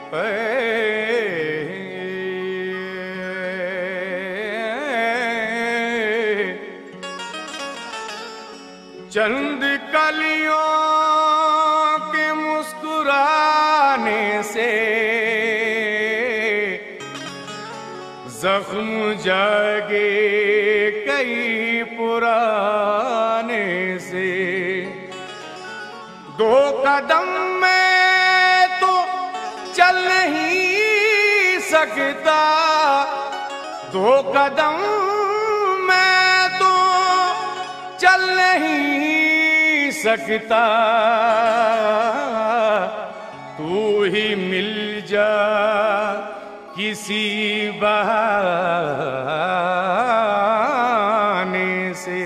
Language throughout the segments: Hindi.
चंद कलियों के मुस्कुराने से जख्म जागे कई पुराने से। दो कदम में तो चल नहीं सकता, दो कदम में तो चल नहीं सकता, तू ही मिल जा किसी बहाने से।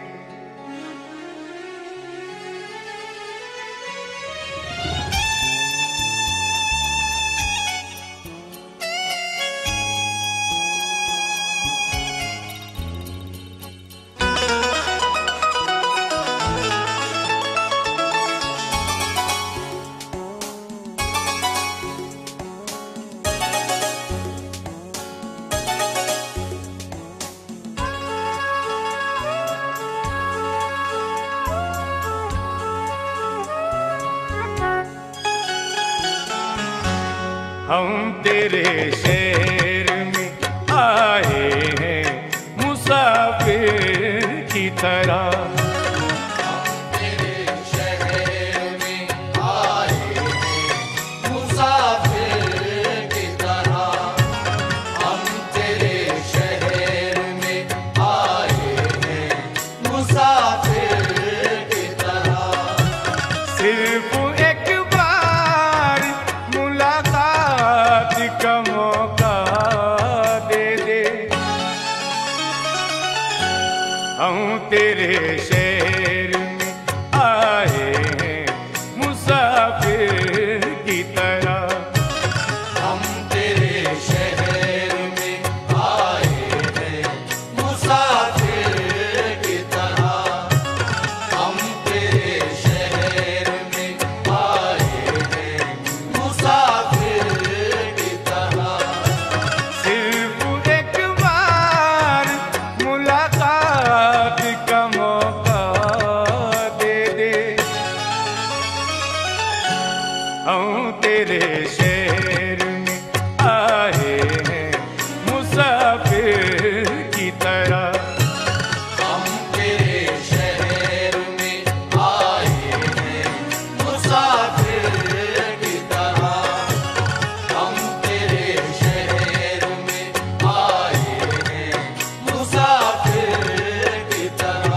हम तेरे शहर में आए हैं मुसाफिर की तरह, हम तेरे शहर में आए हैं मुसाफिर की तरह, हम तेरे शहर में आए हैं मुसाफिर की तरह। सिर्फ का मौका दे दे, हम तेरे शहर में आए हैं मुसाफिर की तरह, हम तेरे शहर में आए हैं मुसाफिर की तरह, हम तेरे शहर में आए हैं मुसाफिर। हम तेरे शहर में आए हैं मुसाफिर की तरह, हम तेरे शहर में आए हैं मुसाफिर की तरह, हम तेरे शहर में आए हैं मुसाफिर की तरह।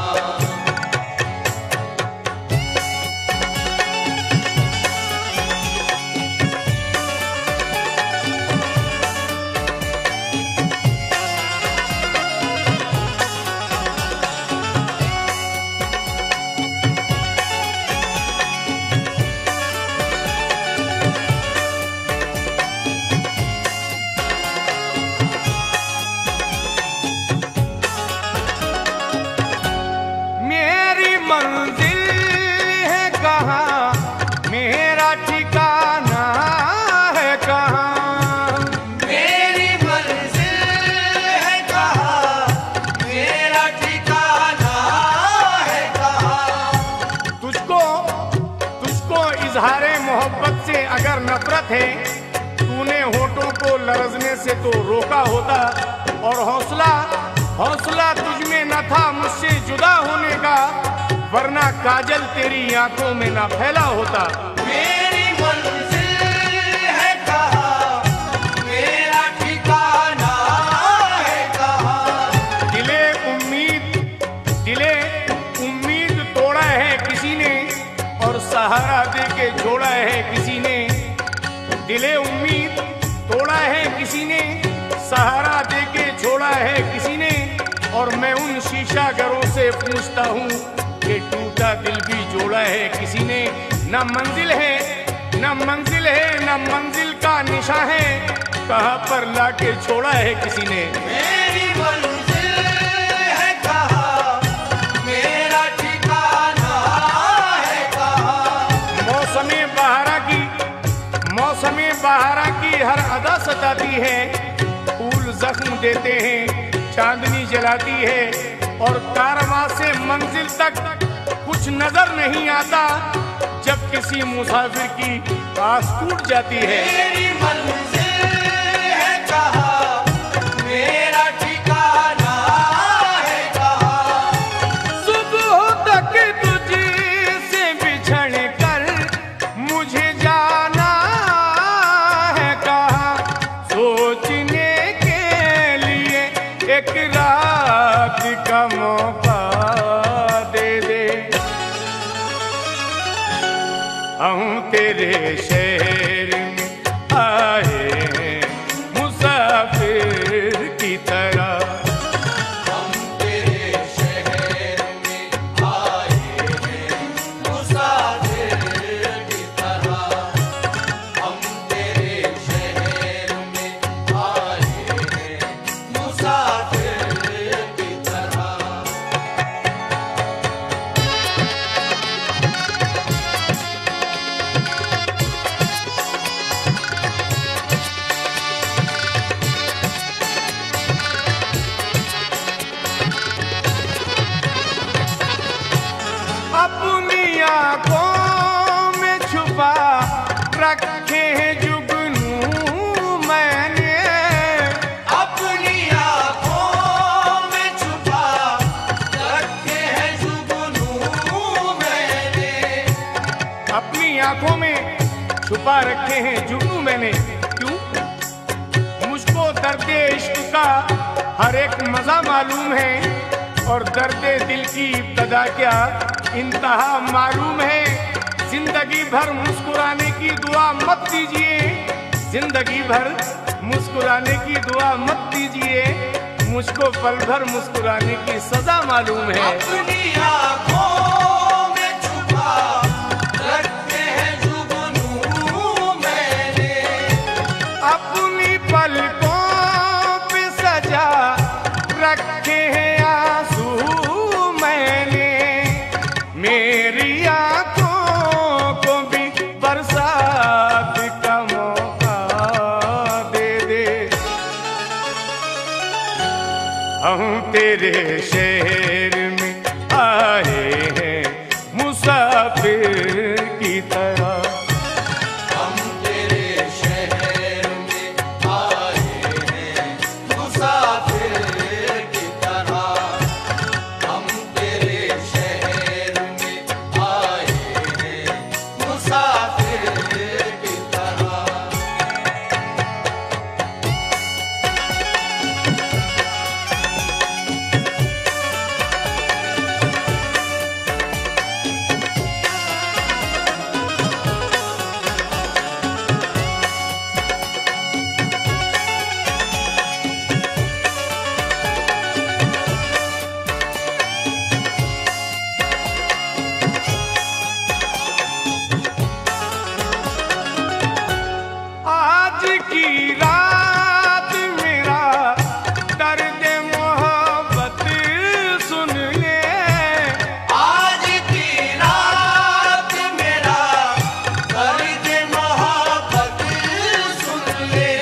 मंजिल है कहाँ, मेरा ठिकाना है कहाँ, मेरी मंजिल है कहाँ, मेरा ठिकाना है कहाँ। तुझको इजहारे मोहब्बत से अगर नफरत है, तूने होठों को लरजने से तो रोका होता, और हौसला तुझ में न था मुझसे जुदा होने का, वरना काजल तेरी आंखों में ना फैला होता। मेरी मंजिल है कहाँ, मेरा ठिकाना है कहाँ। दिले उम्मीद तोड़ा है किसी ने, और सहारा दे के छोड़ा है किसी ने। दिले उम्मीद तोड़ा है किसी ने, सहारा दे के छोड़ा है किसी ने, और मैं उन शीशा घरों से पूछता हूँ कि टूटा दिल भी जोड़ा है किसी ने। न मंजिल है न मंजिल का निशा है, कहाँ पर लाके छोड़ा है किसी ने। मेरी मंजिल है कहाँ, मेरा ठिकाना है कहाँ। मौसमे मौसमे बहारा की हर अदा सताती है, फूल जख्म देते हैं, चांदनी जलाती है, और कारवां से मंजिल तक कुछ नजर नहीं आता जब किसी मुसाफिर की आस टूट जाती है। मेरी मंजिल है कहाँ, मेरा ठिकाना है कहाँ। सुबह तक तुझसे बिछड़ कर मुझे जाना है कहाँ, सोचने के लिए एक रात का मौका दे दे। हम तेरे शहर में आए हैं मुसाफिर की तरह। हम तेरे शहर में आए हैं मुसाफिर की तरह। हम तेरे शहर में आए हैं मुसाफिर की तरह। अपनी आंखों में छुपा रखे हैं जुगनू मैंने, अपनी आँखों में छुपा रखे हैं जुगनू मैंने। अपनी आंखों में छुपा रखे हैं जुगनू मैंने। क्यों? मुझको दर्दे इश्क का हर एक मजा मालूम है, और दर्दे दिल की इब्तदा क्या इंतहा मालूम है। जिंदगी भर मुस्कुराने की दुआ मत दीजिए, जिंदगी भर मुस्कुराने की दुआ मत दीजिए, मुझको पल भर मुस्कुराने की सजा मालूम है। अपनी आँखों में छुपा रखे हैं जुगनू मैंने। अपनी पलकों पे सजा रखे हैं आंसू मैंने, मेरी आंखों को भी बरसात का मौका दे दे। हम तेरे शहर में आए हैं मुसाफिर की तरह। हम तेरे शहर में आए हैं मुसाफिर की तरह। हम तेरे शहर में आए हैं मुसाफिर की तरह। आज की रात मेरा दर्द मोहब्बत सुन ले, आज की रात मेरा दर्द मोहब्बत सुन ले।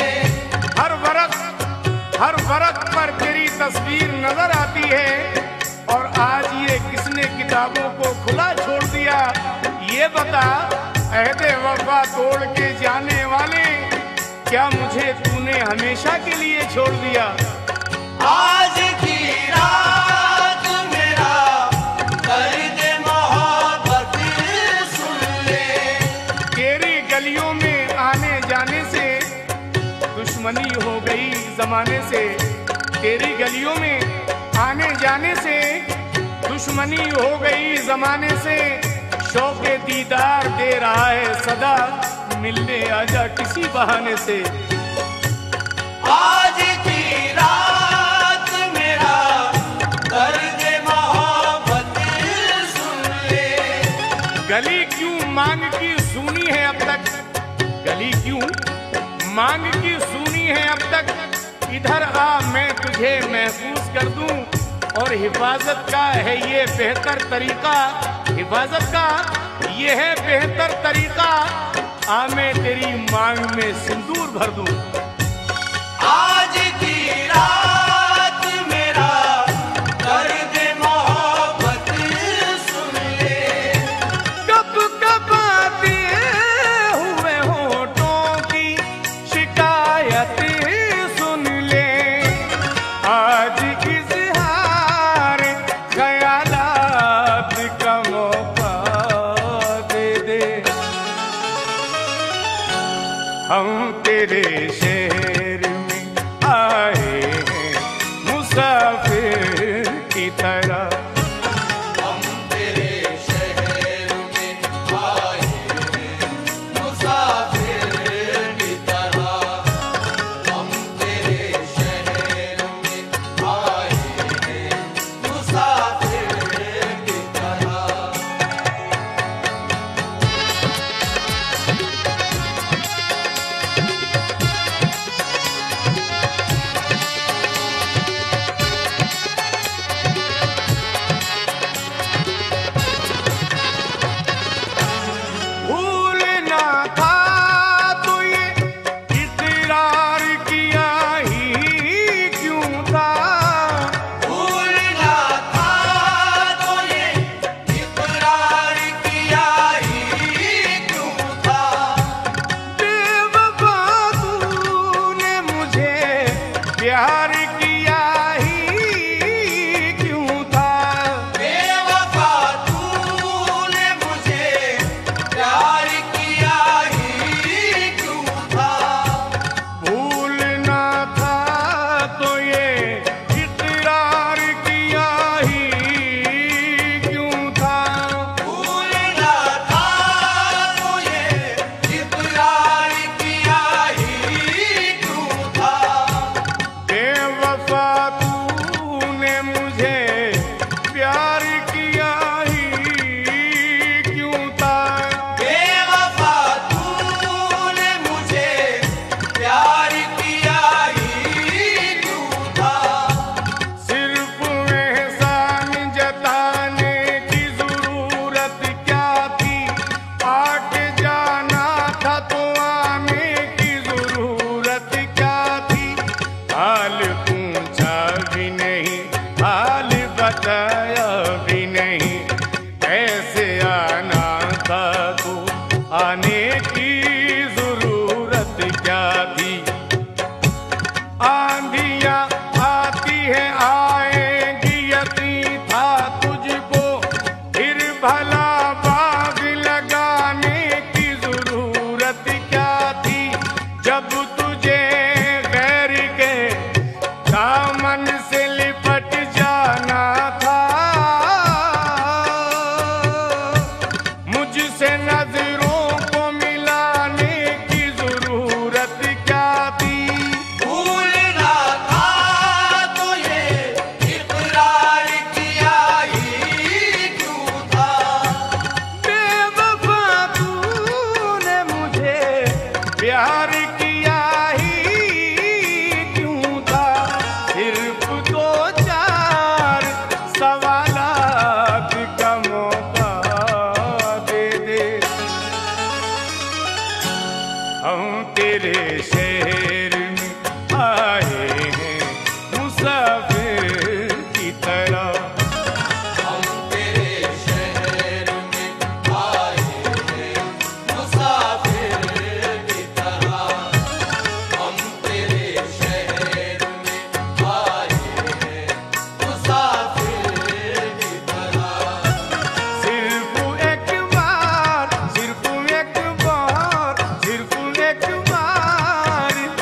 हर वरक पर तेरी तस्वीर नजर आती है, और आज ये किसने किताबों को खुला छोड़ दिया। ये बता अहदे वफा तोड़ के जाने वाले, क्या मुझे तूने हमेशा के लिए छोड़ दिया। आज की रात मेरा दर्द मोहब्बत सुन ले। तेरी गलियों में आने जाने से दुश्मनी हो गई जमाने से, तेरी गलियों में आने जाने से दुश्मनी हो गई जमाने से। शौक़े दीदार दे रहा है सदा, मिलने आजा किसी बहाने से। आज की रात मेरा दर्द मोहब्बत सुन ले। गली क्यों मांग की सुनी है अब तक, गली क्यों मांग की सुनी है अब तक। इधर आ मैं तुझे महफूज कर दूं, और हिफाजत का है ये बेहतर तरीका, हिफाजत का ये है बेहतर तरीका। आ मैं तेरी मांग में सिंदूर भर दूं। आज की रात मेरा दर्द मोहब्बत सुन ले। कब कब आते हुए होठों की शिकायत सुन ले। आज इज़हार ख़यालात का मौका दे दे। हम तेरे शहर में आए हैं मुसाफिर की तरह। हम तेरे शहर में आए हैं मुसाफिर की तरह। हम तेरे शहर में आए हैं मुसाफिर की तरह। भूलना था तो ये इकरार किया ही क्यों था। भूलना था तो ये इकरार किया ही क्यों था। बेवफा तूने मुझे प्यार किया ही क्यों था। बेवफा तूने मुझे प्यार किया ही क्यों था। भूलना था तो ये इकरार किया ही क्यों था। भूलना था तो ये इकरार किया ही क्यों था। बेवफा तूने मुझे प्यार किया ही क्यों था। बेवफा तूने मुझे प्यार किया ही क्यों था। सिर्फ एहसान जताने की जरूरत क्या थी। आके जाना था तो आने की जरूरत क्या थी। हाल पूछा भी नहीं, हाल बताया भी नहीं। कैसे आना था तो आने की जरूरत क्या थी। आंधियां आती है आएगी यकीन था तुझको। फिर भला बाग लगाने की जरूरत क्या थी। जब तुझे गैर के दामन से लिपट जाना था। मुझसे नजरों को मिलाने की जरूरत क्या थी। भूलना था तो ये इकरार किया ही क्यों था। बेवफा तूने मुझे प्यार किया ही क्यों था। सिर्फ दो चार सवालात का मौका दे दे। हम तेरे शहर में आए हैं मुसाफिर की तरह। हम तेरे शहर में आए हैं मुसाफिर की तरह। हम तेरे शहर में आए हैं मुसाफिर की तरह। सिर्फ एक बार, सिर्फ एक बार, सिर्फ एक बार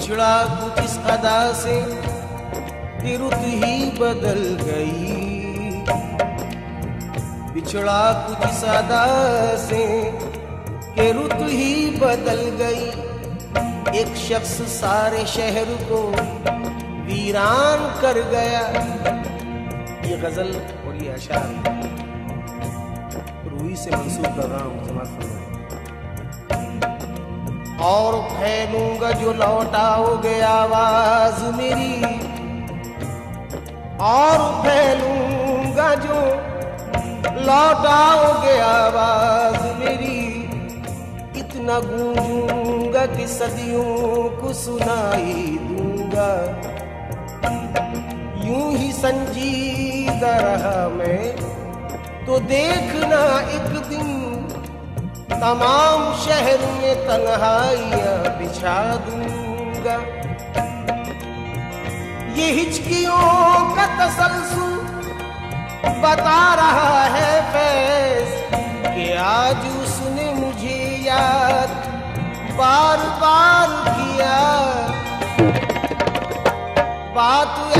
बिछड़ा कुछ इस अदा से कि रुत ही बदल गई, बिछड़ा कुछ इस अदा से कि रुत ही बदल गई। एक शख्स सारे शहर को वीरान कर गया। ये गजल और ये अशार रूही से मंसूब कर रहा हूं, समाज फरमाएं। और फैलूंगा जो लौटाओगे आवाज मेरी, और फैलूंगा जो लौटाओगे आवाज मेरी, इतना गूंजूंगा कि सदियों को सुनाई दूंगा। यूं ही संजीदा रहा मैं तो देखना एक दिन तमाम शहर में तन्हाइयां बिछा दूंगा। ये हिचकियों का तसलसल बता रहा है फैज कि आज उसने मुझे याद बार बार किया। बात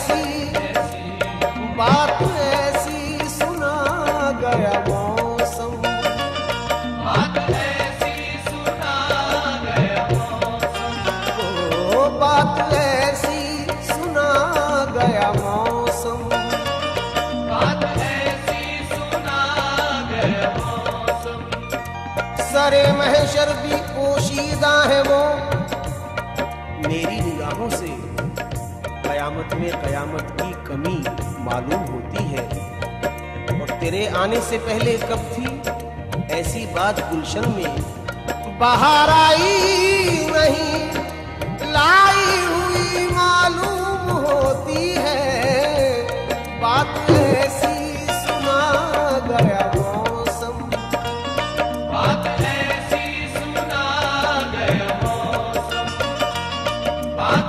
ऐसी सुना गया मौसम, बात ऐसी सुना गया मौसम, ओ बात ऐसी सुना गया मौसम, बात ऐसी सुना गया मौसम। सरे महशर भी पोशीदा है वो मेरी निगाहों से, कयामत में कयामत की कमी मालूम होती है। और तेरे आने से पहले कब थी ऐसी बात गुलशन में, बाहर आई नहीं लाई हुई मालूम होती है। बात ऐसी सुना गया मौसम, बात ऐसी सुना गया मौसम, बात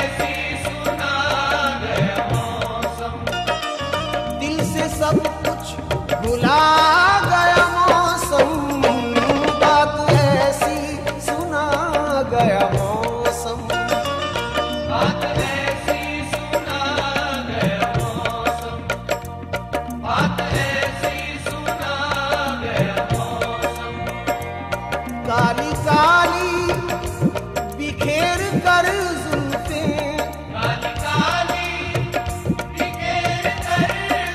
सब कुछ भुला गया मौसम। बात ऐसी सुना गया मौसम, बात ऐसी सुना गया मौसम, बात ऐसी सुना गया मौसम। काली काली बिखेर कर जुल्फें, काली काली बिखेर कर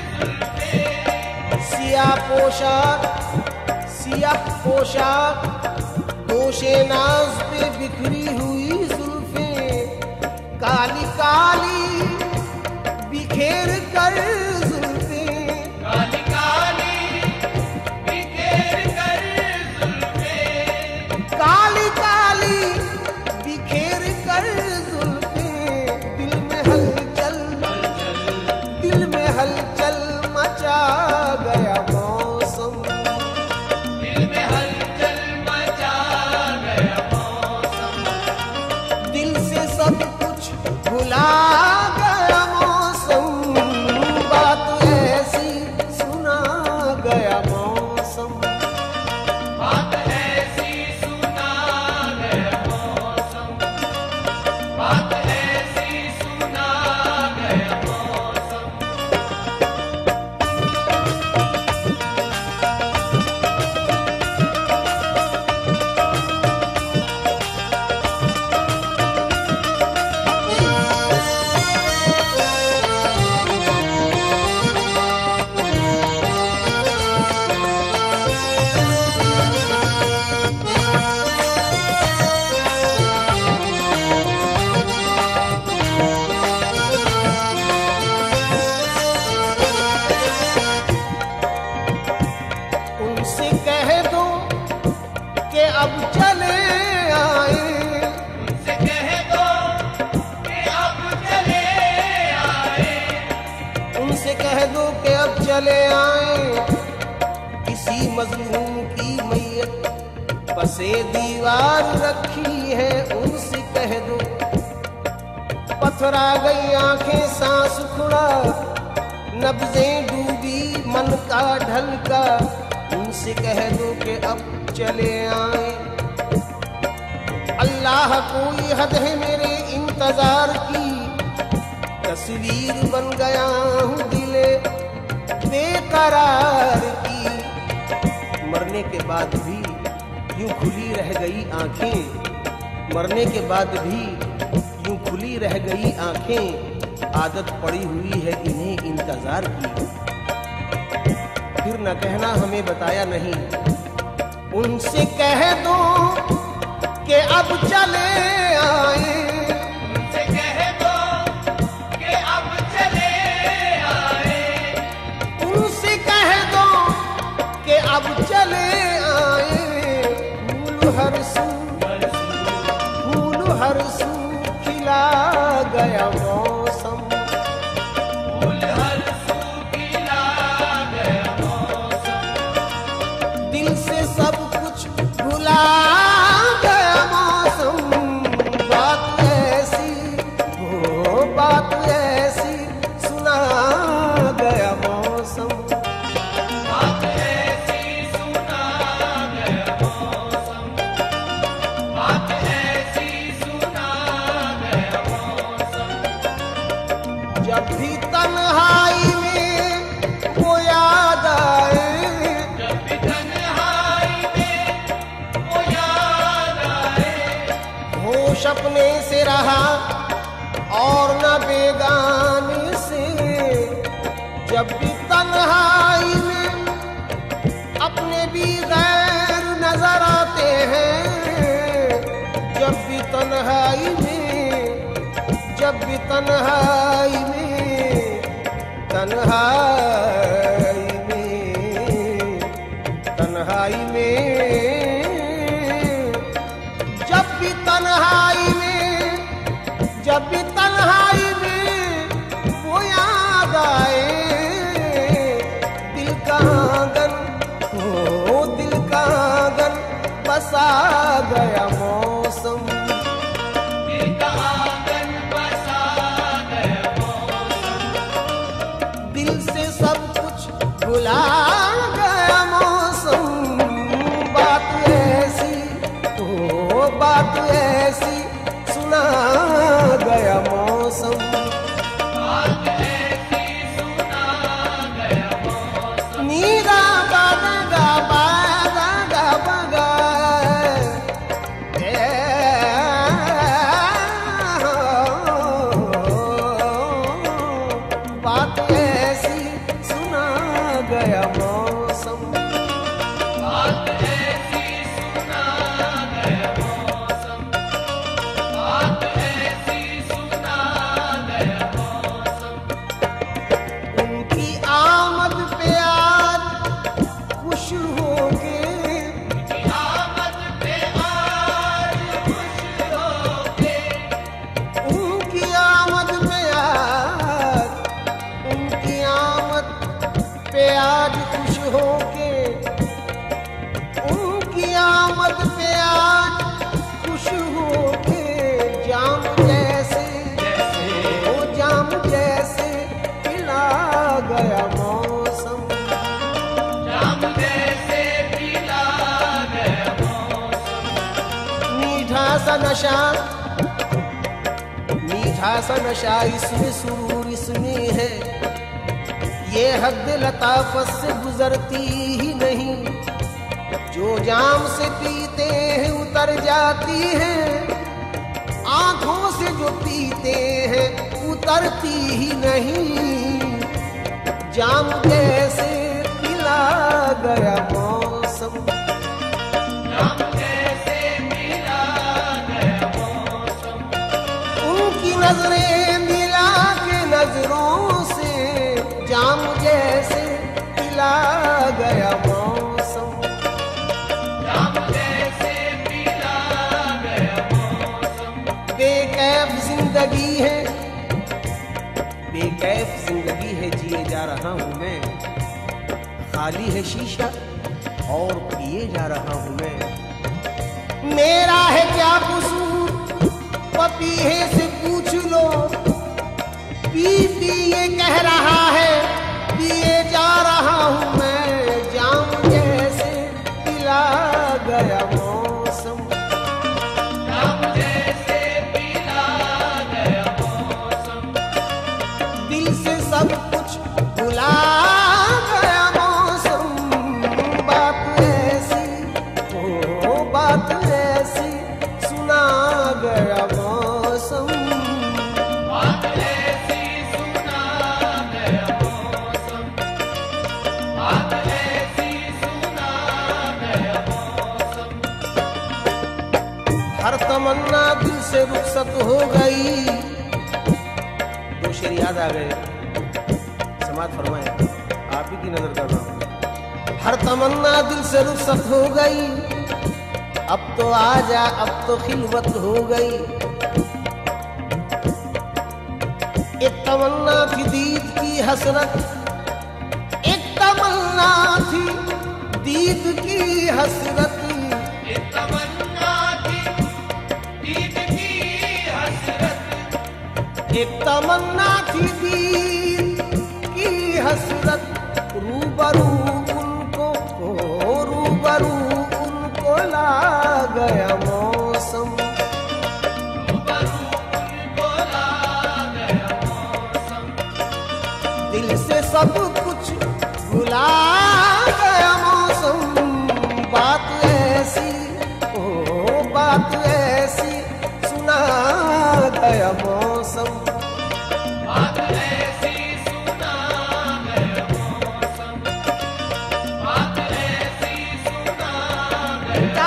सियाह पोशाक दोशे नाज पे बिखरी हुई जुल्फें, काली काली बिखेर कर जुल्फें, काली काली बिखेर कर जुल्फें, काली काली बिखेर कर जुल्फें। दिल में हलचल मचा गया मौसम, दिल में हलचल मचा गया मौसम। दिल से सब कुछ भुला गया मौसम, बात ऐसी सुना गया मौसम, बात ऐसी सुना गया मौसम, बात ऐसी सुना गया मौसम। उनसे कह दो कि अब चले आए, उनसे कह दो कि अब चले आए, उनसे कह दो कि अब चले आए। किसी मजलूम की मैयत पसे दीवार रखी है, उनसे कह दो। पथरा गई आंखें सांस उखड़ा, नब्जें डूबी मन का ढलका, उनसे कह दो कि अब चले आए। अल्लाह इलाह कोई हद है मेरे इंतजार की, तस्वीर बन गया हूँ दिले बेकरार की। मरने के बाद भी यूं खुली रह गई आंखें, मरने के बाद भी यूं खुली रह गई आंखें, आदत पड़ी हुई है इन्हें इंतजार की। फिर न कहना हमें बताया नहीं, उनसे कह दो कि अब चले आए, उनसे कह दो कि अब चले आए, उनसे कह दो कि अब चले आए। फूल हर सू खिला गया मौसम, फूल हर सू खिला गया मौसम, दिल से सब कुछ भुला गया मौसम। बात ऐसी हो बात ऐसी सुना गया मौसम, बात ऐसी सुना गया मौसम, बात ऐसी सुना गया मौसम। जब भी तन्हाई में वो याद आए, जब भी तन्हाई में वो याद आए, होश अपने से रहा और न बेगाने से। जब भी तन्हाई में अपने भी गैर नजर आते हैं, जब भी तन्हाई में, जब भी तन्हाई में, तन्हाई में, तन्हाई में, जब भी तन्हाई में, जब भी तन्हाई में वो याद आए। दिल का आंगन हो दिल का आंगन बसा गया मौसम, दिल का आंगन बसा गया मौसम, दिल से सब कुछ भुला गया मौसम। बात ऐसी हो बात ऐसी सुना गया मौसम, बात ऐसी सुना गया मौसम। नीरा बागा बागा गा बागा, बात ऐसी सुना गया मौसम, बात ऐसी सुना गया मौसम, बात ऐसी सुना गया मौसम। उनकी आमद पे आज खुश होके, उनकी आमद पे आज खुश होके, उनकी आमद पे आज, उनकी आमद पे आज खुश होके, उनकी आमद पे आज खुश होके। जाम जैसे वो जाम जैसे पिला गया मौसम, जाम जैसे पिला गया मौसम। मीठा सा नशा, मीठा सा नशा इसमें सुरूर इसमें है, ये हद लताफत से गुजरती ही नहीं। जो जाम से पीते हैं उतर जाती है, आंखों से जो पीते हैं उतरती ही नहीं। जाम जैसे पिला गया मौसम, जाम जैसे पिला गया मौसम। उनकी नजरें मिला के नजरों से, जाम जैसे पिला गया मौसम, जाम जैसे पिला गया मौसम। बेकैफ जिंदगी है, बेकैफ जिंदगी है जिए जा रहा हूँ मैं। खाली है शीशा और पिए जा रहा हूँ मैं। मेरा है क्या कसूर पपीहे से पूछ लो, पी पी ये कह रहा है पिए जा रहा हूँ मैं। जाम जैसे पिला गया मौसम, जाम तमन्ना दिल से रुखसत हो गई। दो शेर याद आ गए, समाज फरमाए, आप ही की नजर कर रहा हूं। हर तमन्ना दिल से रुखसत हो गई, अब तो आजा अब तो खिलवत हो गई। एक तमन्ना थी दीद की हसरत, एक तमन्ना थी दीद की हसरत, एक तमन्ना थी दीद की हसरत, एक तमन्ना थी दीद की हसरत। रूबरू उनको ला गया मौसम, दिल से सब कुछ भुला गया मौसम। बात ऐसी ओ बात ऐसी सुना गया मौसम, बात ऐसी सुना गया मौसम, बात ऐसी सुना गया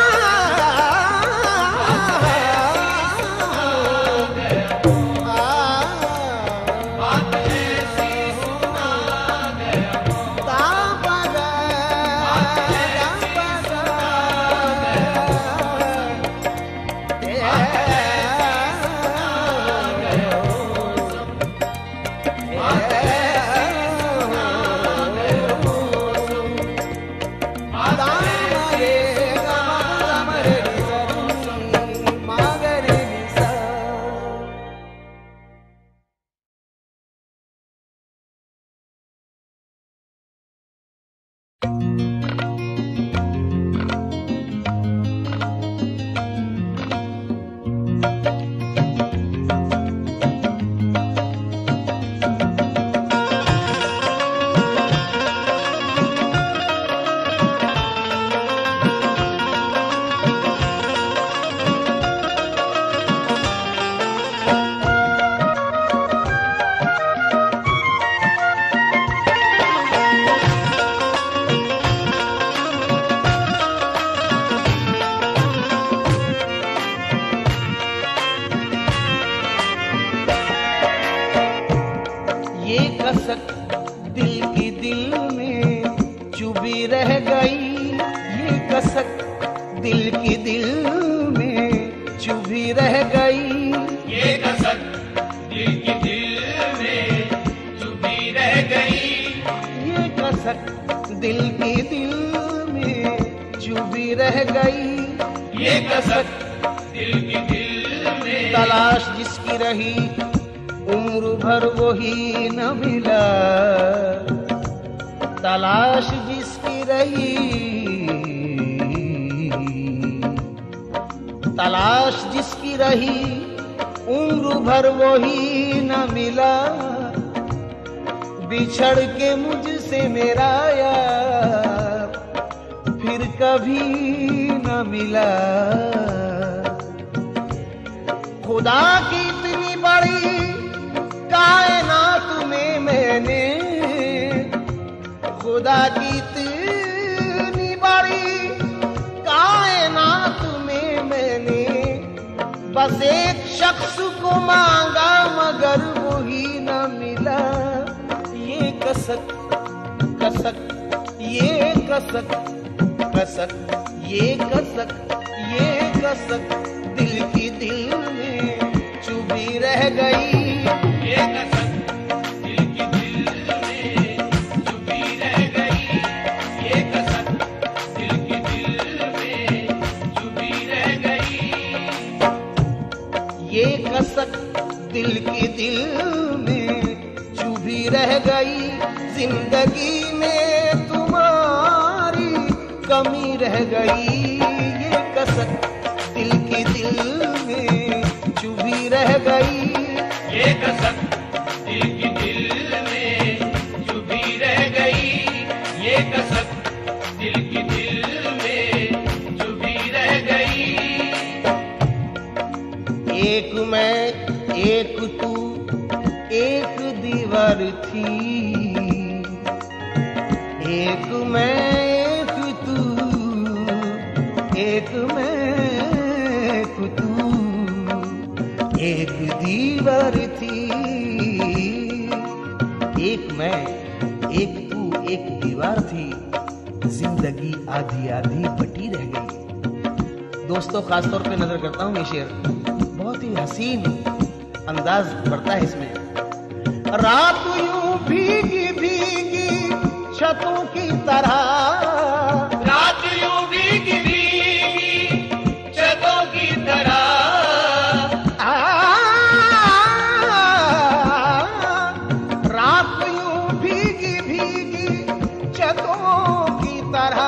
कसक दिल की दिल में चुभी रह गई, ये कसक दिल की दिल में चुभी रह गई, ये कसक दिल की दिल में चुभी रह गई, ये कसक दिल की दिल में चुभी रह गई, ये कसक दिल की दिल में तलाश जिसकी रही उम्र भर वही न मिला, तलाश जिसकी रही तलाश जिसकी रही उम्र भर वही न मिला, बिछड़ के मुझसे मेरा यार फिर कभी न मिला। खुदा की इतनी बड़ी कायनात में मैंने, खुदा की इतनी बड़ी कायनात में मैंने बस एक शख्स को मांगा मगर वही न मिला। ये कसक कसक ये कसक कसक ये कसक ये कसक दिल की दिल में चुभी रह गई, ये कसक दिल की दिल में चुभी रह गई, ये कसक दिल की दिल में चुभी रह गई, ये कसक दिल की दिल में चुभी रह गई। जिंदगी में तुम्हारी कमी रह गई, ये कसक दिल की दिल में चुभी रह गई, ये कसक दिल की दिल में चुभी रह गई, ये कसक दिल की दिल में चुभी रह गई। एक मैं एक तू एक दीवार थी, एक मैं एक तू एक मैं एक तू, एक दीवार थी, एक मैं, एक तू, एक दीवार थी, जिंदगी आधी आधी बटी रह गई। दोस्तों, खासतौर पे नजर करता हूँ ये शेर, बहुत ही हसीन अंदाज बढ़ता है इसमें। रात यूं भीगी भीगी छतों की तरह, रात यूं भीगी भीगी छतों की तरह, रात यूं भीगी भीगी छतों की तरह,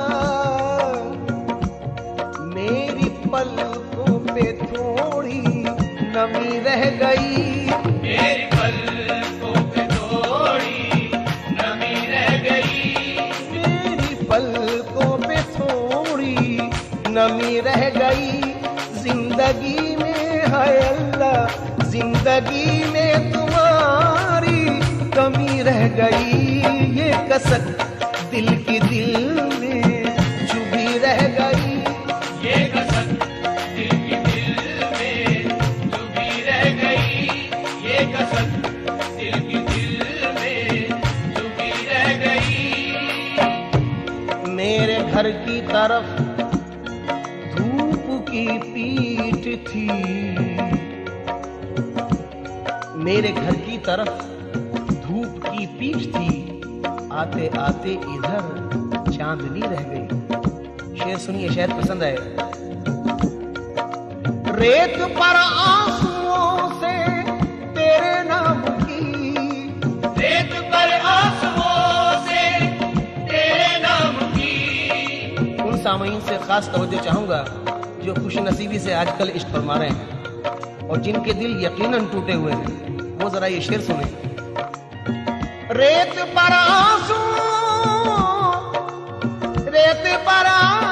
मेरी पलकों पे थोड़ी नमी रह गई, मेरी पलकों पे थोड़ी नमी रह गई, मेरी पलकों पे थोड़ी नमी रह गई। जिंदगी में है अल्लाह, जिंदगी में तुम्हारी कमी रह गई। ये कसक दिल की दिल में चुभी रह गई, ये कसक दिल की दिल में चुभी रह गई, ये कसक दिल की दिल में चुभी रह गई। मेरे घर की तरफ धूप की पीठ थी, मेरे घर की तरफ धूप की पीठ थी, आते आते इधर चांदनी रह गई। शेर सुनिए, शायद पसंद आए। रेत पर आंसुओं से तेरे नाम की, रेत पर आंसुओं से तेरे नाम की। उन सामईन से खास तवज्जो चाहूंगा जो खुशनसीबी से आजकल इश्क फरमा रहे हैं और जिनके दिल यकीनन टूटे हुए हैं, वो जरा ये शेर सुने। रेत पर आंसू, रेत पर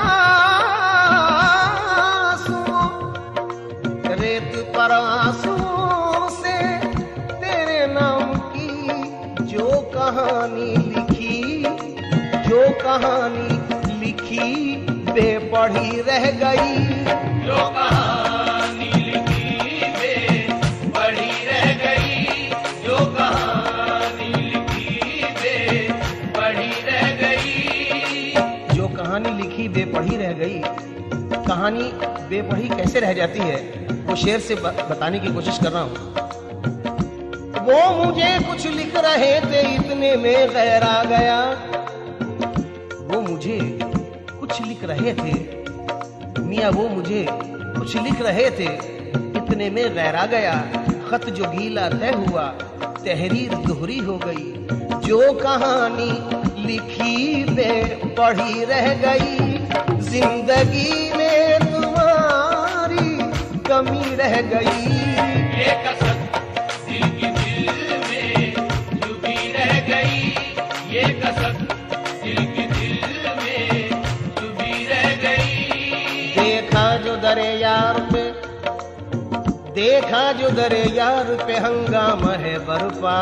आंसू, रेत पर आंसू से तेरे नाम की जो कहानी लिखी, जो कहानी लिखी बेपढ़ी रह गई, जो कहानी लिखी बेपढ़ी रह गई, जो कहानी लिखी बेपढ़ी रह गई, जो कहानी लिखी बेपढ़ी रह गई। कहानी बेपढ़ी कैसे रह जाती है वो शेर से बताने की कोशिश कर रहा हूं। वो मुझे कुछ लिख रहे थे, इतने में गैर आ गया, वो मुझे कुछ लिख रहे थे, मियाँ वो मुझे कुछ लिख रहे थे, इतने में गैर आ गया। खत जो गीला तय हुआ, तहरीर दोहरी हो गई, जो कहानी लिखी बेपढ़ी रह गई। जिंदगी में तुम्हारी कमी रह गई, ये कसक दिल की दिल में चुभी रह गई, ये कसक दिल की दिल में चुभी रह गई। देखा जो दरे यार पे, देखा जो दरे यार पे हंगामा है बरपा,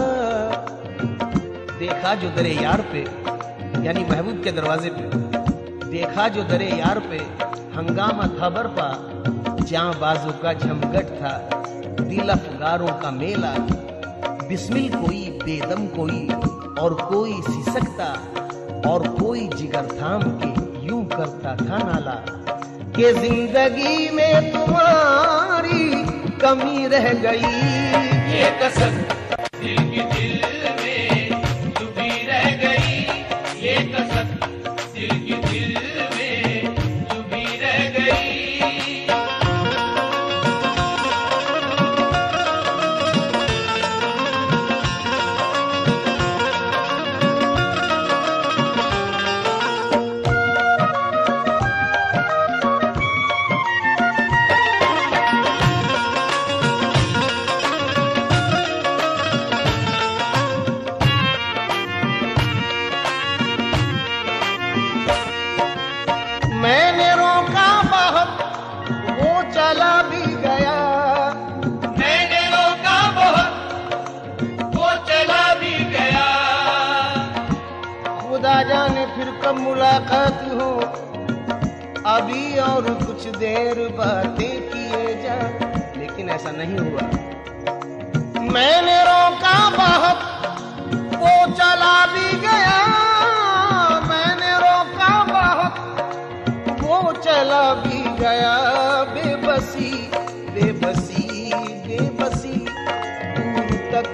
देखा जो दरे यार पे यानी महबूब के दरवाजे पे, देखा जो दरे यार पे हंगामा था बरपा, जहां बाजू का झमगट था, दिल अफगारों का मेला, बिस्मिल कोई बेदम कोई और कोई सिसकता, और कोई जिगर थाम के यूं करता था नाला, कि जिंदगी में तुम्हारी कमी रह गई। ये कसक दिल की दिल में चुभी रह गई, ये कसक दिल की दिल में चुभी रह गई। मैंने रोका बहुत, वो चला भी गया, मैंने रोका बहुत, वो चला भी गया, खुदा जाने फिर कब मुलाकात हो, अभी और कुछ देर बातें किए जा। लेकिन ऐसा नहीं हुआ। मैंने रोका बहुत, वो चला भी गया। मैंने रोका बहुत, वो चला भी गया। बेबसी बेबसी बेबसी दूर तक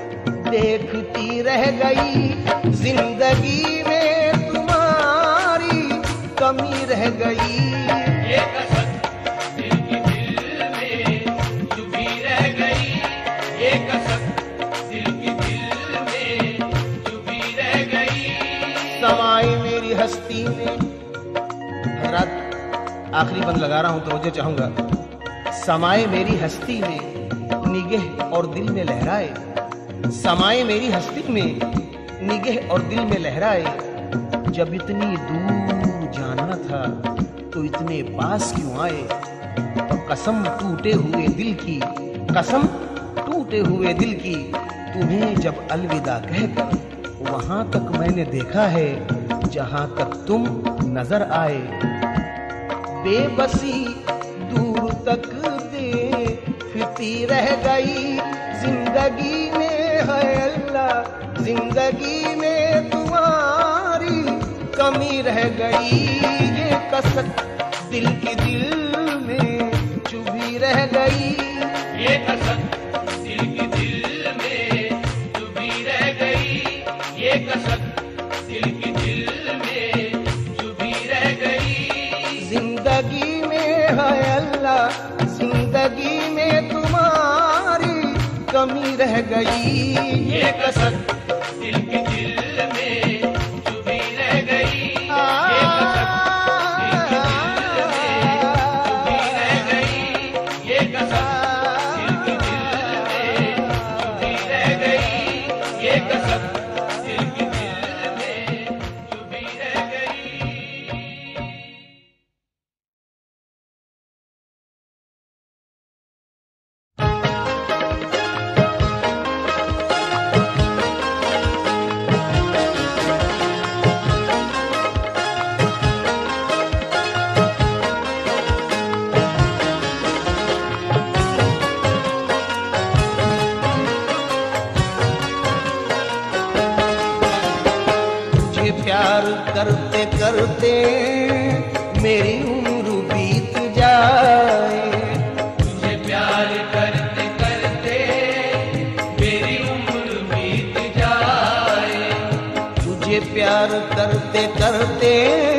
देखती रह गई। जिंदगी में तुम्हारी कमी रह गई। ये कसक दिल की दिल में चुभी रह गई। ये कसक दिल की दिल में चुभी रह गई। समाए मेरी हस्ती में, हजरात आखिरी बंद लगा रहा हूं तो मुझे चाहूंगा, समाए मेरी हस्ती में निगह और दिल में लहराए। समाए मेरी हस्ती में निगह और दिल में लहराए। जब इतनी दूर जाना था तो इतने पास क्यों आए। तो कसम टूटे हुए दिल की, कसम टूटे हुए दिल की, तुम्हें जब अलविदा कहकर वहां तक मैंने देखा है जहां तक तुम नजर आए। बेबसी दूर तक देखती रह गई। जिंदगी में है अल्लाह, जिंदगी में तुम्हारी कमी रह गई। ये कसक दिल की दिल में चुभी रह गई। ये कसक दिल की दिल में चुभी रह गई। ये कसक दिल की दिल में चुभी रह गई। जिंदगी में है अल्लाह, जिंदगी में तुम्हारी कमी रह गई। ये कसक दिल की दिल में चुभी रह गई। ये कसक दिल की दिल में चुभी रह गई। ये कसक दिल की दिल में चुभी रह गई। ये कसक दिल की दिल में चुभी रह गई। प्यार करते करते मेरी उम्र बीत जाए। तुझे प्यार करते करते मेरी उम्र बीत जाए। तुझे प्यार करते करते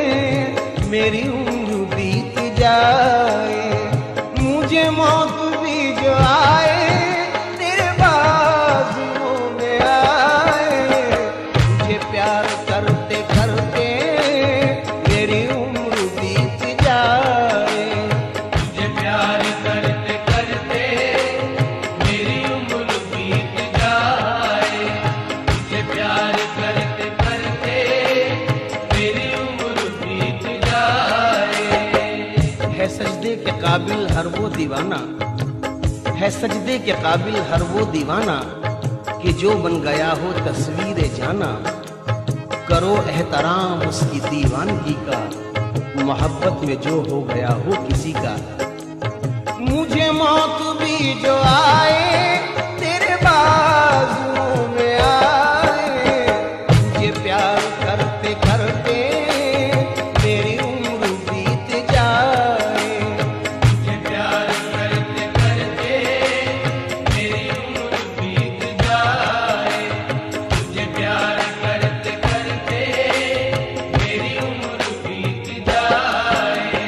मेरी उम्र बीत जाए। मुझे मौत भी जो आए तेरे बाजुओं में आए। तुझे प्यार करते करते मेरी उम्र बीत जाए। तुझे प्यार करते करते मेरी उम्र बीत जाए। तुझे प्यार करते करते मेरी उम्र बीत जाए। है सजदे के काबिल हर वो दीवाना, है सजदे के काबिल हर वो दीवाना कि जो बन गया हो तस्वीर जाना। करो एहतराम उसकी दीवानगी का, मोहब्बत में जो हो गया हो किसी का। मुझे मौत भी जो आए तेरे बाजुओं में आए। तुझे प्यार करते करते मेरी उम्र बीत जाए। तुझे प्यार करते करते मेरी उम्र बीत जाए। तुझे प्यार करते करते मेरी उम्र बीत जाए।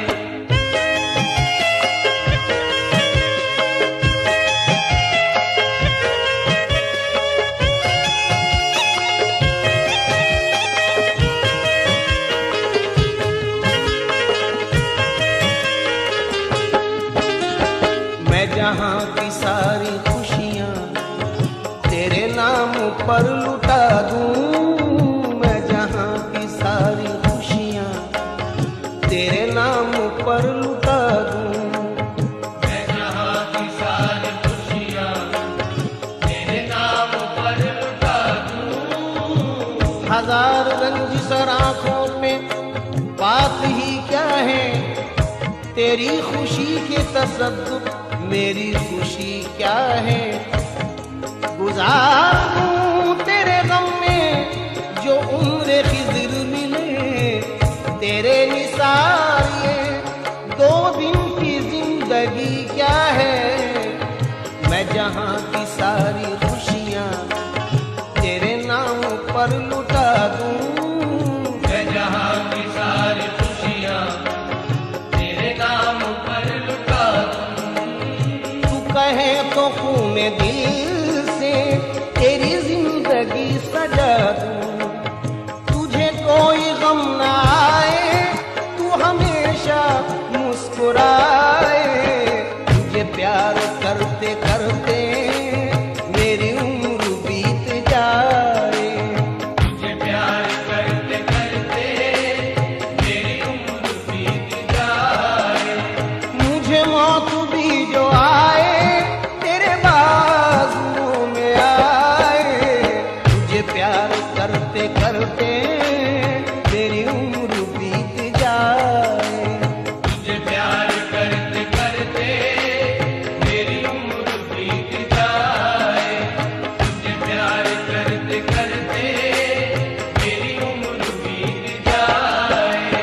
मैं जहाँ की सारी खुशियाँ तेरे नाम पर लुटा दूँ। मैं जहाँ की सारी खुशियाँ तेरे नाम पर लुटा दूँ। मैं जहाँ की सारी खुशियाँ तेरे नाम पर लुटा दूँ। हजार रंजिश आँखों में बात ही क्या है, तेरी खुशी के तसद्दुक मेरी खुशी क्या है। गुजार दूं तेरे गम में जो उम्र खिज़र मिले, तेरे निसार ये 2 दिन की जिंदगी क्या है। मैं जहां की सारी खुशियां तेरे नाम पर लुटा दूं, मैं जहां की सारी खुशियां तेरे नाम पर लुटा दूं। तू कहे तो खून दिल से तेरी जिंदगी सजा दूं। तुझे कोई गम ना आए, तू हमेशा मुस्कुराए। तुझे प्यार करते करते मेरी उम्र बीत जाए। तुझे प्यार करते करते मेरी उम्र बीत जाए। मुझे मौत भी जो आए तेरे बाजुओं में आए। तुझे प्यार करते करते मेरी उम्र बीत जाए। तुझे प्यार करते करते मेरी उम्र बीत जाए। तुझे प्यार करते करते मेरी उम्र बीत जाए।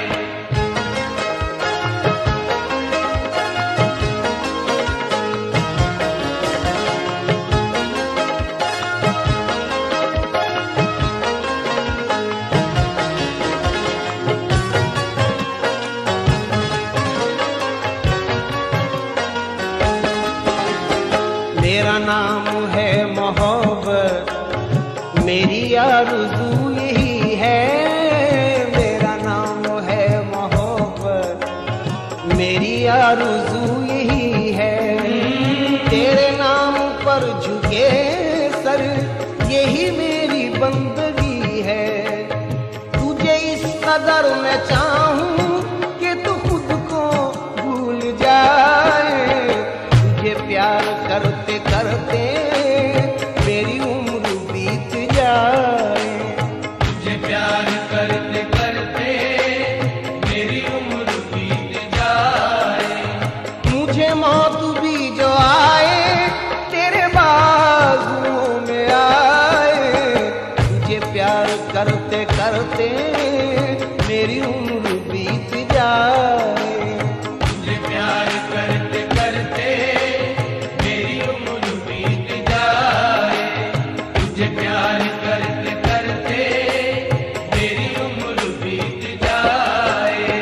मेरा नाम है मोहब्बत, मेरी आरज़ू यही है। मेरा नाम है मोहब्बत, मेरी आरज़ू यही है। तेरे नाम पर झुके सर यही मेरी बंदगी है। तुझे इस कदर मैं चाहूं कि तू खुद को भूल जाए। तुझे प्यार करते करते मेरी उम्र बीत जाए। तुझे प्यार करते करते मेरी उम्र बीत जाए। मुझे मौत भी जो आए तेरे बाजुओं में आए। तुझे प्यार करते करते मेरी उम्र बीत जाए। तुझे प्यार करते करते मेरी उम्र बीत जाए। तुझे प्यार करते करते मेरी उम्र बीत जाए।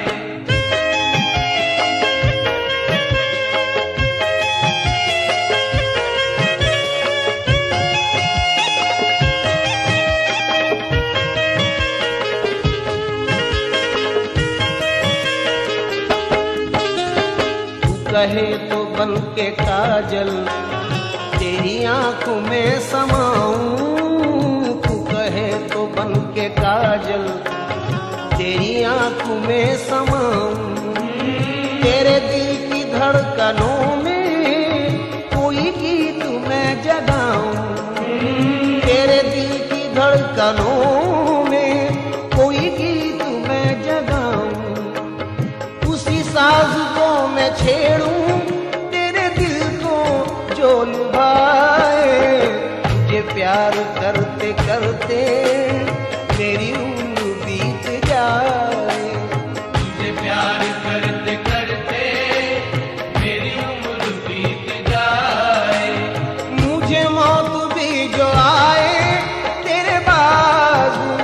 कहे तो बन के काजल तेरी आंखों में समाऊं। तू कहे तो बन के काजल तेरी आंखों में समाऊं। तेरे दिल की धड़कनों में कोई गीत मैं जगाऊं। तेरे दिल की धड़कनों में कोई गीत मैं जगाऊं। उसी साज को मैं छेड़ूं तेरे दिल को जो लुभाए। तुझे प्यार करते करते मेरी उम्र बीत जाए। तुझे प्यार करते करते मेरी उम्र बीत जाए। मुझे मौत भी जो आए तेरे बाजुओं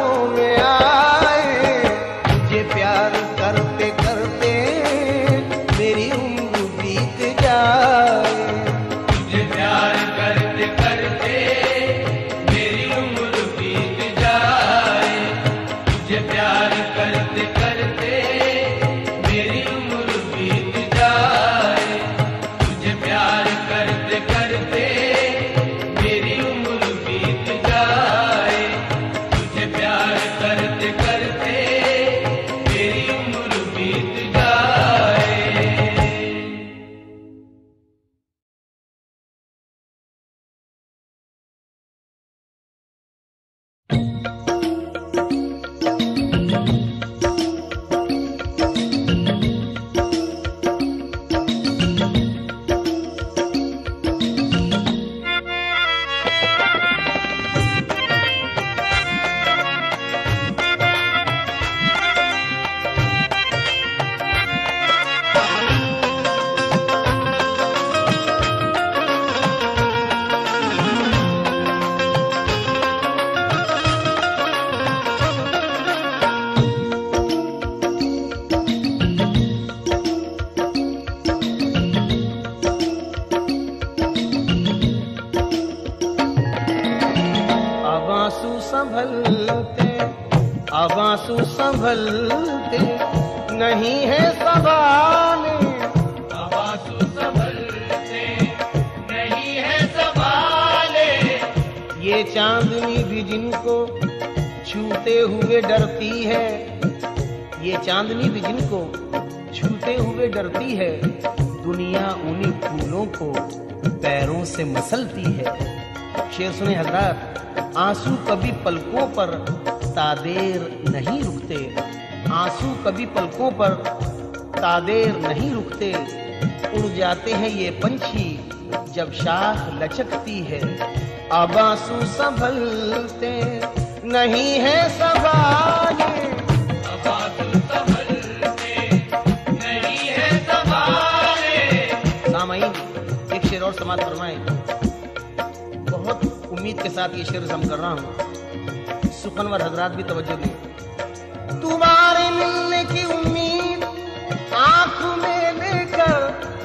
संभलते, अब आंसू संभलते नहीं है संभाले, अब आंसू संभलते नहीं है संभाले। ये चांदनी भी जिनको छूते हुए डरती है, ये चांदनी भी जिनको छूते हुए डरती है, दुनिया उन्हीं फूलों को पैरों से मसलती है। शेर सुने हजरात, आंसू कभी पलकों पर तादेर नहीं रुकते, आंसू कभी पलकों पर तादेर नहीं रुकते। उड़ जाते हैं ये पंछी जब शाख लचकती है, अब आंसू संभलते नहीं है संभाले, अब आंसू संभलते नहीं है संभाले। सामाईन एक शेर और समाप्त फरमाए। बहुत उम्मीद के साथ ये शेर हम कर रहा हूँ, सुखनवर हजरात भी तवज्जो दें। तुम्हारे मिलने की उम्मीद आंख में लेकर,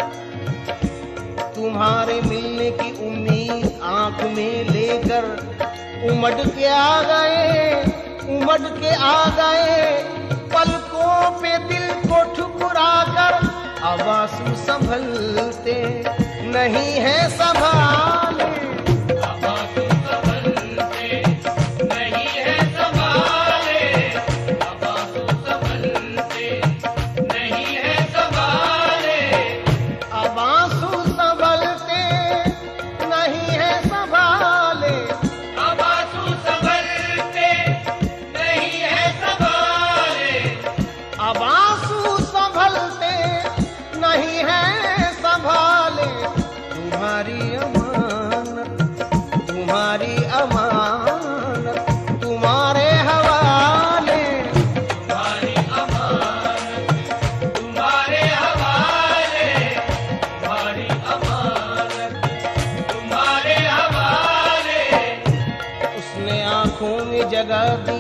तुम्हारे मिलने की उम्मीद आंख में लेकर उमड़ के आ गए, उमड़ के आ गए पलकों पे दिल को ठुकरा कर, अब आंसू संभलते नहीं है संभाले, अब आंसू संभलते नहीं है संभाले, अब आंसू संभलते नहीं है संभाले, अब आंसू संभलते नहीं है संभाले, अब आंसू संभलते नहीं है संभाले। अब आंसू संभलते नहीं है संभाले। तुम्हारी अमानत, तुम्हारी अमानत तुम्हारे हवाले, तुम्हारी अमानत तुम्हारे हवाले, तुम्हारी अमानत तुम्हारे हवाले। उसने आंखों में जगह दी,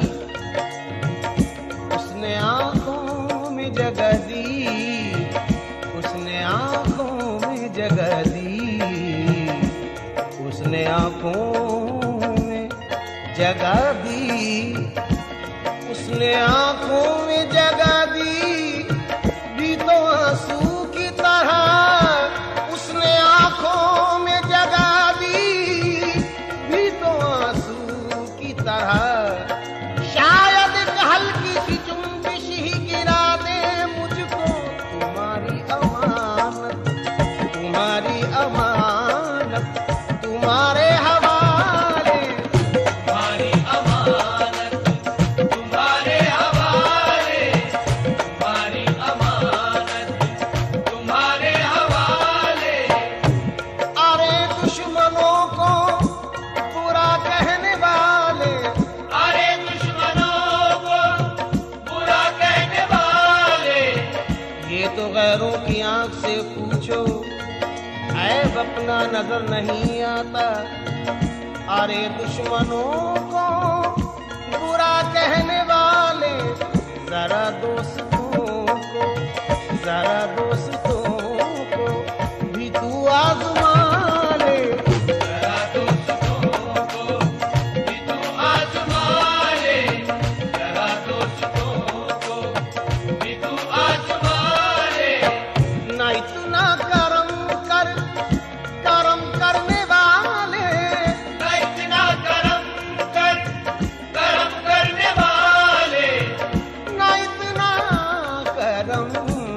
उसने आंखों में जगह दी, उसने आंखों में जगह दी, उसने आंखों में जगह दी, उसने आंखों में जगह दी, भी तो आंसू की तरह, उसने आंखों में जगह दी, भी तो आंसू की तरह। शायद एक हल्की सी चुंबिश ही गिरा दे मुझको, तुम्हारी अमानत, तुम्हारी अमानत तुम्हारे हवाले, तुम्हारी अमानत तुम्हारे हवाले, तुम्हारी अमानत तुम्हारे हवाले। अरे दुश्मनों को बुरा कहने वाले, अरे दुश्मनों को बुरा कहने वाले, ये तो गैरों की आंख से पूछो, ऐब अपना नजर नहीं आता। अरे दुश्मनों को बुरा कहने वाले, जरा दोस्तों को, जरा दोस्तों को भी तू आजमा ले, जरा दोस्तों को भी तू आजमा ले, जरा दोस्तों को भी तू आजमा ले। ना इतना करम कर, करम करने वाले, ना इतना करम कर, करम करने वाले, ना इतना करम,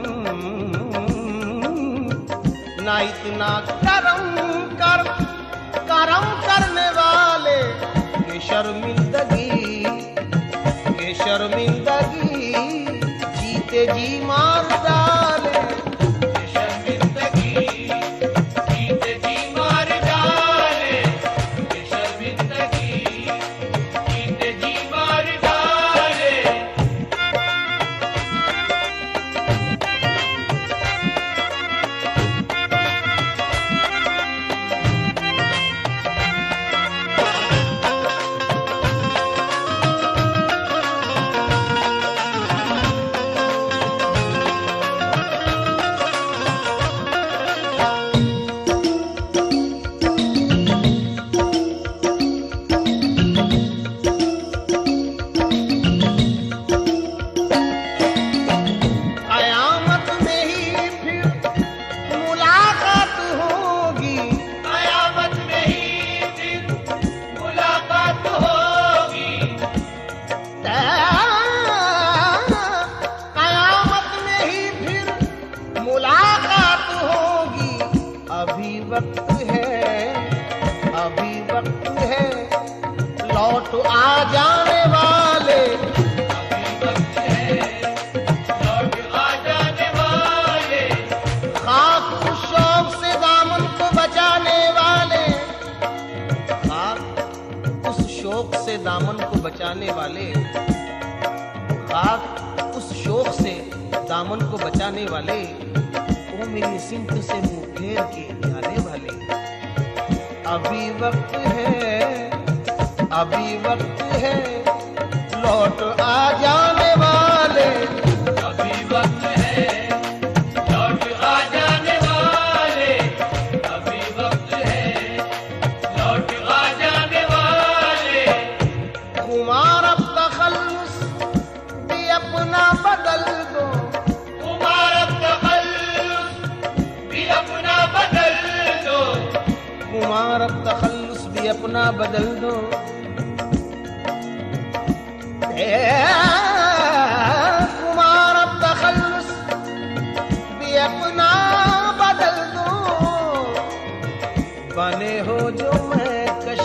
ना इतना करम कर, करम करने वाले के शर्मिंदगी, के शर्मिंदगी जीते जी मार डाले, ये शर्मिंदगी जीते जी मार डाले, ये शर्मिंदगी जीते जी मार डाले। वक्त है लौट आ जाने वाले, अभी वक्त है लौट आ जाने वाले, खाक उस शौक से दामन को बचाने वाले, खाक उस शौक से दामन को बचाने वाले, खाक उस शौक से दामन को बचाने वाले, वो मेरी सिमत से मुंह फेर के जाने वाले। अभी वक्त है लौट आ जाने वाले, अभी वक्त है लौट आ जाने वाले, अभी वक्त है लौट आ जाने वाले। तुम्हारा तखल्लुस भी अपना बदल दो, तुम्हारा तखल्लुस भी अपना बदल दो, तुम्हारा तखल्लुस भी अपना बदल दो। तुम्हारा तखल्लुस भी अपना बदल दो। बने हो जो मैं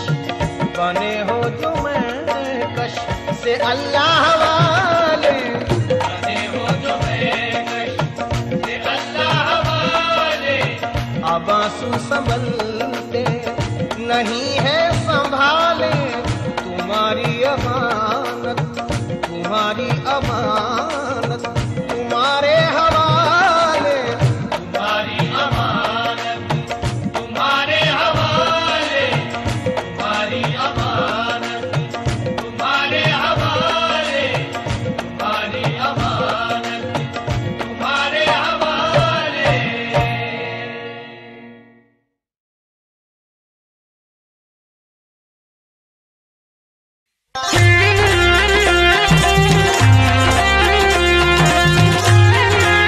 कश से अल्लाह वाले, बने हो जो महकश से अल्लाह वाले, अब आंसू संभलते नहीं है संभाले, तुम्हारी अमानत तुम्हारे हवाले, तुम्हारी अमानत तुम्हारे हवाले, तुम्हारी अमानत तुम्हारे हवाले, तुम्हारी अमानत तुम्हारे हवाले। Thank you.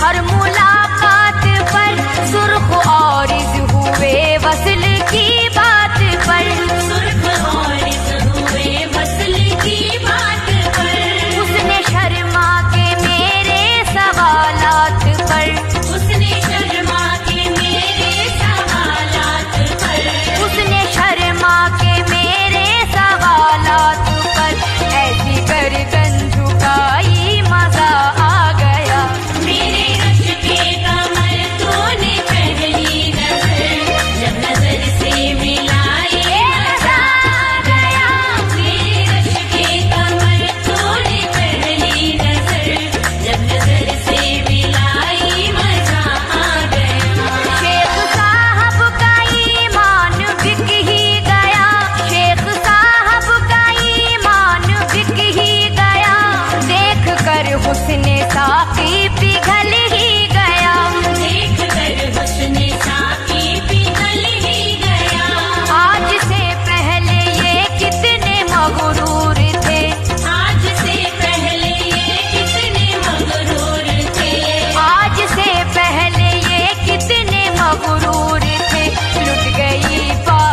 हर मुलाकात पर सुर्ख औरिज़ हुए वस्ल की बात पर, सुर्ख औरिज़ हुए वस्ल की बात पर। उसने शर्मा के मेरे सवालात पर, उसने शर्मा के मेरे सवालात पर, उसने शर्मा के मेरे सवालात पर, ऐसी गर्दन झुकाई मजा आ गया। मेरे रश के कमर तूने पहली नजर जब नजर से मिलाई मजा आ गया। मेरे रश के कमर तूने पहली नजर जब नजर से मिलाई मजा आ गया। शेख साहब का ईमान बिक ही गया, शेख साहब का ईमान बिक ही गया, देख कर हुस्ने साकी पिघल ही गया। देख कर हुस्ने साकी पिघल ही गया। आज से पहले ये कितने मगरूर थे, आज से पहले ये कितने मगरूर थे। आज से पहले ये कितने मगरूर थे, लुट गई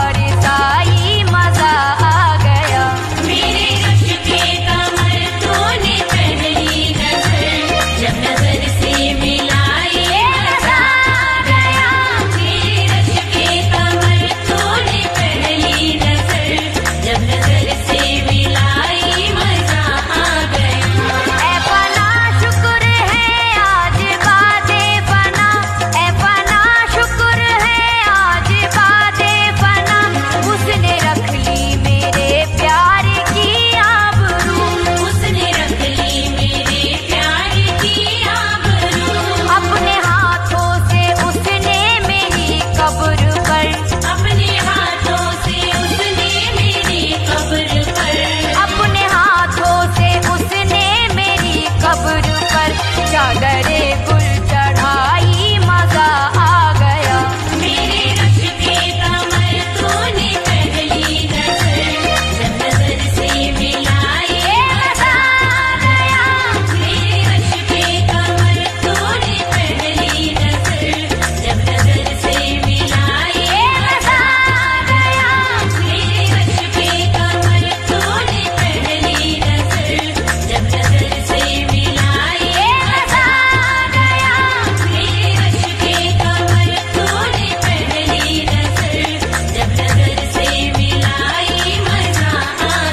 पारसाई मजा आ गया। मेरे रश के कमर तूने पहली नजर जब नजर से मिलाई मजा आ गया। मेरे रश के कमर तूने पहली नजर जब नजर से मिलाई मजा आ गया। ऐ फना शुक्र है आज बादे फना, ऐ फना शुक्र है आज बादे फना, उसने रख ली मेरे प्यार की आबरू, उसने रख ली मेरे प्यार की आबरू। अपने हाथों से उसने मेरी कब्र पर, अपने हाथों से उसने मेरी कब्र पर, अपने हाथों से उसने मेरी कब्र पर चादरे गुल चढ़ाई मजा आ गया। मेरे रश के कमर तूने पहली नजर जब नजर से मिलाई मजा आ गया। मेरे रश के कमर तूने पहली नजर जब नजर से मिलाई मजा आ गया। मेरे रश के कमर तूने पहली नजर जब नजर से मिलाई मजा आ गया। मेरे रश के कमर तूने पहली नजर जब नजर से मिलाई मजा आ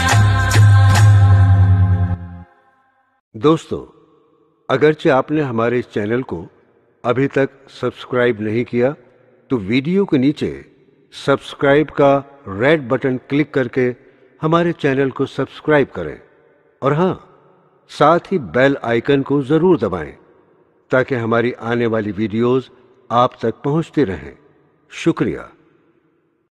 गया। दोस्तों, अगरचे आपने हमारे इस चैनल को अभी तक सब्सक्राइब नहीं किया तो वीडियो के नीचे सब्सक्राइब का रेड बटन क्लिक करके हमारे चैनल को सब्सक्राइब करें और हाँ, साथ ही बेल आइकन को जरूर दबाएं ताकि हमारी आने वाली वीडियोस आप तक पहुंचती रहें। शुक्रिया।